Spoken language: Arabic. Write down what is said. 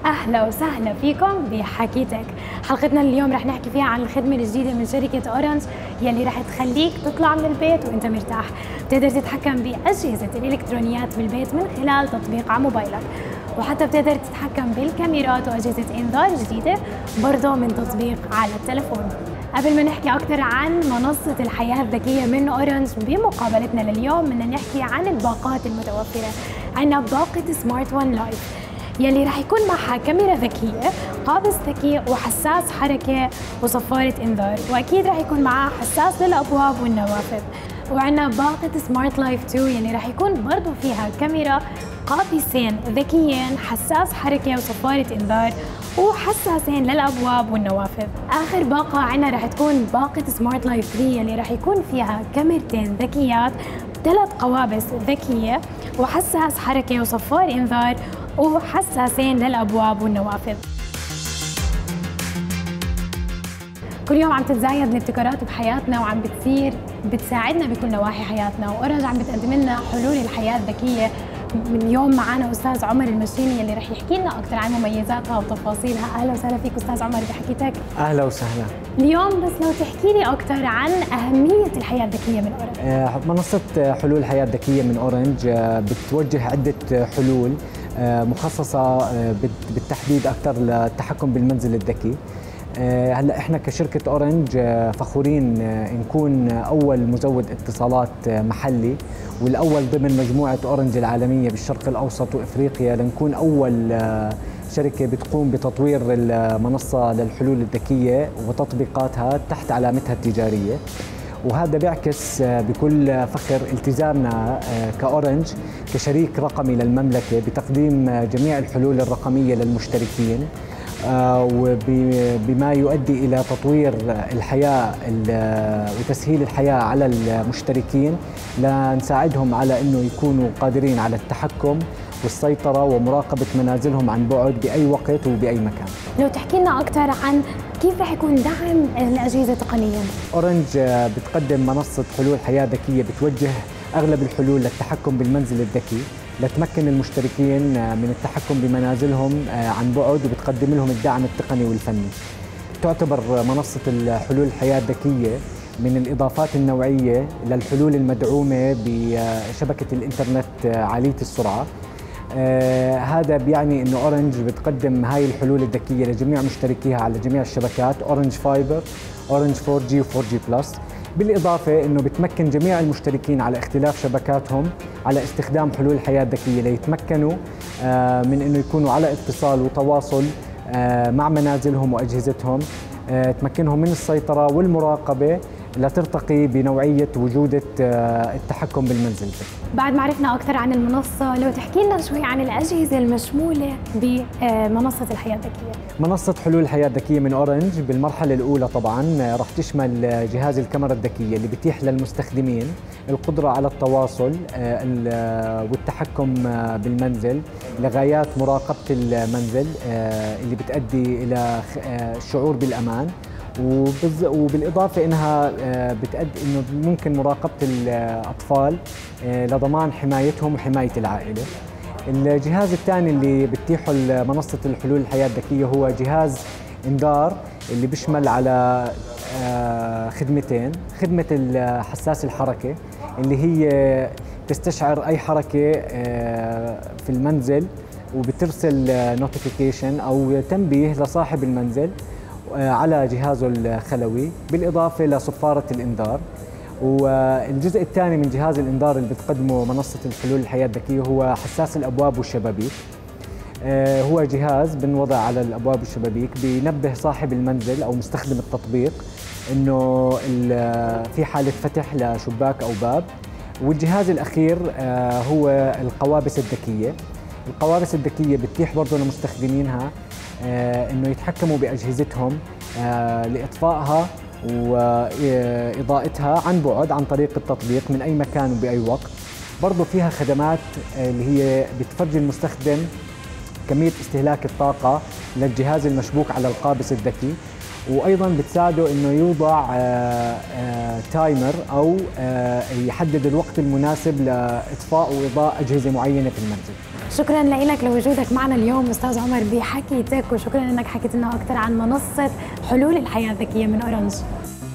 أهلا وسهلا فيكم بحكيتك. حلقتنا اليوم رح نحكي فيها عن الخدمة الجديدة من شركة أورنج يلي رح تخليك تطلع من البيت وأنت مرتاح. بتقدر تتحكم بأجهزة الإلكترونيات بالبيت من خلال تطبيق على موبايلك، وحتى بتقدر تتحكم بالكاميرات وأجهزة إنذار جديدة برضه من تطبيق على التلفون. قبل ما نحكي أكثر عن منصة الحياة الذكية من أورنج بمقابلتنا لليوم، بدنا نحكي عن الباقات المتوفرة. عندنا باقة سمارت ون لايف يلي رح يكون معها كاميرا ذكية، قابس ذكي، وحساس حركة وصفارة إنذار، وأكيد رح يكون معها حساس للأبواب والنوافذ. وعندنا باقة سمارت لايف 2 يلي رح يكون برضو فيها كاميرا، قابسين ذكيين، حساس حركة وصفارة إنذار، وحساسين للأبواب والنوافذ. آخر باقة عنا رح تكون باقة سمارت لايف 3 يلي رح يكون فيها كاميرتين ذكيات، 3 قوابس ذكية، وحساس حركة وصفار إنذار، وحساسين للأبواب والنوافذ. كل يوم عم تتزايد الابتكارات بحياتنا وعم بتساعدنا بكل نواحي حياتنا، وأورنج عم بتقدم لنا حلول الحياة الذكية. من اليوم معنا أستاذ عمر المشيني اللي رح يحكي لنا أكثر عن مميزاتها وتفاصيلها. أهلا وسهلا فيك أستاذ عمر بحكيتك. أهلا وسهلا. اليوم بس لو تحكي لي أكثر عن أهمية الحياة الذكية من أورنج. منصة حلول الحياة الذكية من أورنج بتوجه عدة حلول مخصصة بالتحديد أكثر للتحكم بالمنزل الذكي. هلا احنا كشركة أورنج فخورين نكون أول مزود اتصالات محلي، والأول ضمن مجموعة أورنج العالمية بالشرق الأوسط وإفريقيا، لنكون أول شركة بتقوم بتطوير المنصة للحلول الذكية وتطبيقاتها تحت علامتها التجارية. وهذا بيعكس بكل فخر التزامنا كأورنج كشريك رقمي للمملكة بتقديم جميع الحلول الرقمية للمشتركين، وبما يؤدي إلى تطوير الحياة وتسهيل الحياة على المشتركين، لنساعدهم على أنه يكونوا قادرين على التحكم والسيطرة ومراقبة منازلهم عن بعد بأي وقت وبأي مكان. لو تحكي لنا أكثر عن كيف رح يكون دعم الأجهزة تقنياً؟ أورنج بتقدم منصة حلول حياة ذكية بتوجه أغلب الحلول للتحكم بالمنزل الذكي، لتمكن المشتركين من التحكم بمنازلهم عن بعد، وبتقدم لهم الدعم التقني والفني. تعتبر منصة الحلول الحياة الذكية من الإضافات النوعية للحلول المدعومة بشبكة الإنترنت عالية السرعة. هذا بيعني أنه أورنج بتقدم هاي الحلول الذكية لجميع مشتركيها على جميع الشبكات، أورنج فايبر، أورنج 4G و 4G بلس. بالإضافة أنه بتمكن جميع المشتركين على اختلاف شبكاتهم على استخدام حلول الحياة الذكية ليتمكنوا من أنه يكونوا على اتصال وتواصل مع منازلهم وأجهزتهم، تمكنهم من السيطرة والمراقبة لترتقي بنوعية وجودة التحكم بالمنزل. بعد ما عرفنا أكثر عن المنصة، لو تحكي لنا شوي عن الأجهزة المشمولة بمنصة الحياة الذكية. منصة حلول الحياة الذكية من أورنج بالمرحلة الأولى طبعاً رح تشمل جهاز الكاميرا الذكية اللي بيتيح للمستخدمين القدرة على التواصل والتحكم بالمنزل لغايات مراقبة المنزل اللي بتؤدي إلى الشعور بالأمان، وبالإضافة إنها بتؤدي إنه ممكن مراقبة الأطفال لضمان حمايتهم وحماية العائلة. الجهاز الثاني اللي بتتيحه منصة الحلول الحياة الذكية هو جهاز إنذار اللي بيشمل على خدمتين. خدمة حساس الحركة اللي هي تستشعر أي حركة في المنزل وبترسل نوتيفيكيشن أو تنبيه لصاحب المنزل على جهازه الخلوي، بالإضافة لصفارة الإنذار. والجزء الثاني من جهاز الإنذار اللي بتقدمه منصة الحلول الحياة الذكية هو حساس الأبواب والشبابيك. هو جهاز بنوضع على الأبواب والشبابيك بينبه صاحب المنزل أو مستخدم التطبيق إنه في حالة فتح لشباك أو باب. والجهاز الأخير هو القوابس الذكية. القوابس الذكية بتتيح برضه لمستخدمينها إنه يتحكموا بأجهزتهم لإطفائها وإضاءتها عن بعد عن طريق التطبيق من أي مكان وبأي وقت. برضو فيها خدمات اللي هي بتفرجي المستخدم كمية استهلاك الطاقة للجهاز المشبوك على القابس الذكي، وأيضا بتساعده أنه يوضع تايمر أو يحدد الوقت المناسب لإطفاء وإضاءة أجهزة معينة في المنزل. شكرا لك لوجودك معنا اليوم أستاذ عمر بحكي تك، وشكرا أنك حكيت لنا أكثر عن منصة حلول الحياة الذكية من أورنج.